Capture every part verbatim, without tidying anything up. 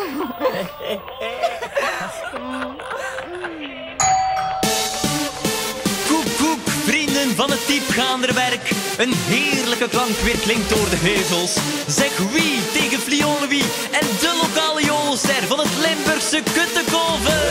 Koek, koek, vrienden van het diepgaander werk. Een heerlijke klank weer klinkt door de heuvels. Zeg wie tegen Flione wie en de lokale jodelster van het Limburgse Kuttenkoven.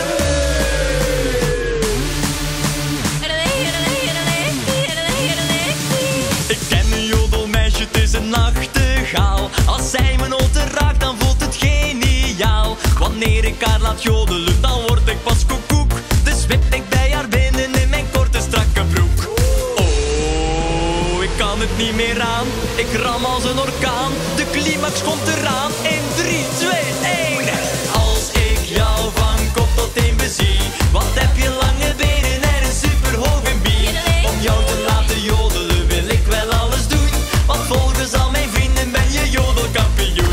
Ik ken een jodelmeisje, het is een nachtegaal. Als zij mijn noten raakt, dan voelt het geniaal. Wanneer ik haar laat jodelen, dan word ik pas koekoek. Dus wip ik bij haar binnen in mijn korte strakke broek. Oh, ik kan het niet meer aan. Ik ram als een orkaan. De climax komt eraan in drie, twee, één. Als ik jou van kop tot teen bezie, wat heb je lange benen en een superhoge bier. Om jou te laten jodelen wil ik wel alles doen, want volgens al mijn vrienden ben je jodelkampioen.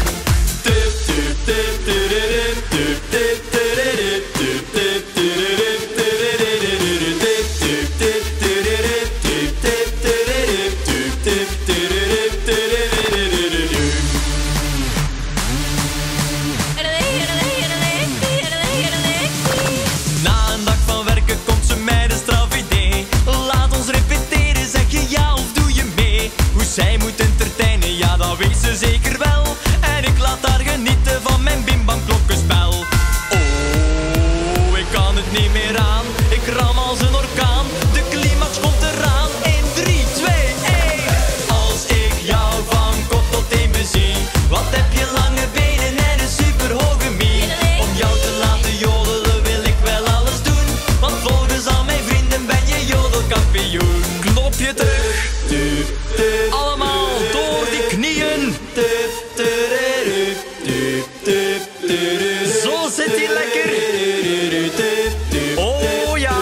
Na een dag van werken komt ze met een strafidee. Laat ons repeteren, zeg je ja of doe je mee? Hoe zij moet entertainen, ja dat weet ze zeker wel. En ik laat haar genieten van mijn bimbam klokkenspel. Oh, ik kan het niet meer aan. Ik ram als een orkaan. De climax komt eraan in drie, twee, één. Als ik jou van kop tot teen bezie, wat heb je lange benen en een superhoge mier. Om jou te laten jodelen wil ik wel alles doen, want volgens al mijn vrienden ben je jodelkampioen. Klop je terug, allemaal door die knieën. Zo zit hij lekker. Oh ja.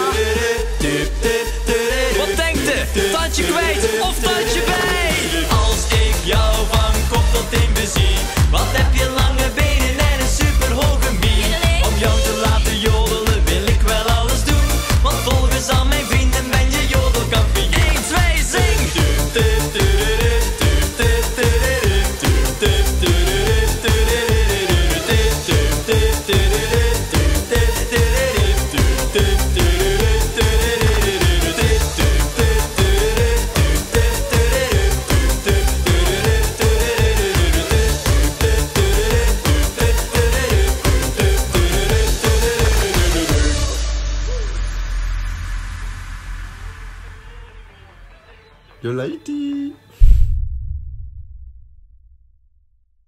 Wat denkt je? Tandje kwijt of tandje bij? Als ik jou van kop tot teen bezie, wat heb je lange benen en een superhoge mier. Om jou te laten jodelen wil ik wel alles doen, want volgens al mijn vrienden ben je jodelkampioen. één, twee, zing! Jolaitie.